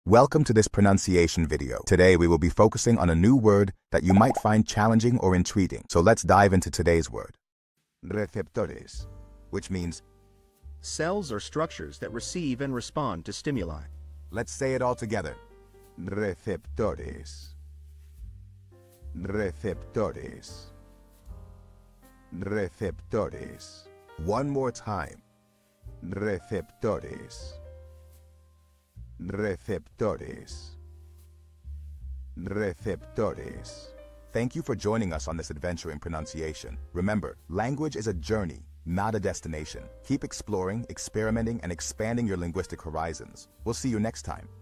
Welcome to this pronunciation video. Today we will be focusing on a new word that you might find challenging or intriguing. So let's dive into today's word. Receptores, which means cells or structures that receive and respond to stimuli. let's say it all together. Receptores. Receptores. Receptores. One more time. Receptores. Receptores. Receptores. Thank you for joining us on this adventure in pronunciation. Remember, language is a journey, not a destination. Keep exploring, experimenting, and expanding your linguistic horizons. We'll see you next time.